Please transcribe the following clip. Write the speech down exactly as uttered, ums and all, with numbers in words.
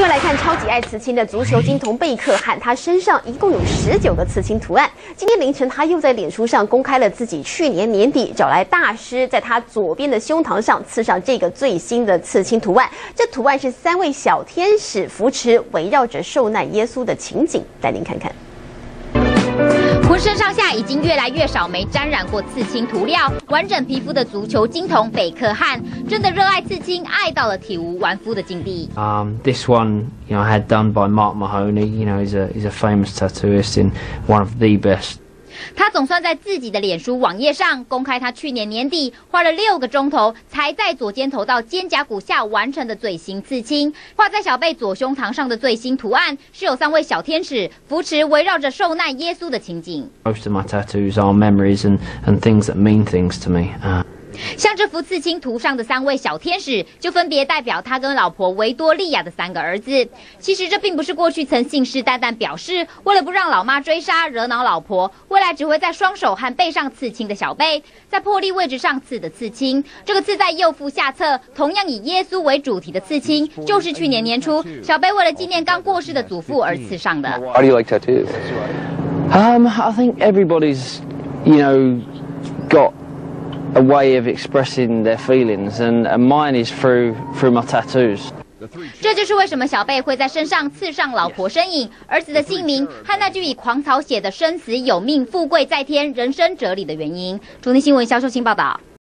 位来看超级爱刺青的足球金童贝克汉，他身上一共有十九个刺青图案。今天凌晨，他又在脸书上公开了自己去年年底找来大师，在他左边的胸膛上刺上这个最新的刺青图案。这图案是三位小天使扶持围绕着受难耶稣的情景，带您看看。 浑身上下已经越来越少没沾染过刺青涂料，完整皮肤的足球金童贝克汉，真的热爱刺青，爱到了体无完肤的境地。 Um, this one, you know, I had done by Mark Mahoney. You know, he's a he's a famous tattooist and one of the best. 他总算在自己的脸书网页上公开，他去年年底花了六个钟头，才在左肩头到肩胛骨下完成的最新刺青。画在小贝左胸膛上的最新图案，是有三位小天使扶持围绕着受难耶稣的情景。 Most of my tattoos are memories and and things that mean things to me. Uh, 像这幅刺青图上的三位小天使，就分别代表他跟老婆维多利亚的三个儿子。其实这并不是过去曾信誓旦旦表示，为了不让老妈追杀惹恼老婆，未来只会在双手和背上刺青的小贝，在破例位置上刺的刺青。这个刺在右腹下侧，同样以耶稣为主题的刺青，就是去年年初小贝为了纪念刚过世的祖父而刺上的。 How do you like tattoos? um, I think everybody's, you know, got a way of expressing their feelings, and, and mine is through through my tattoos. 这就是为什么小贝会在身上刺上老婆身影、儿子的姓名和那句以狂草写的“生死有命，富贵在天，人生哲理”的原因。中天新闻肖秀清报道。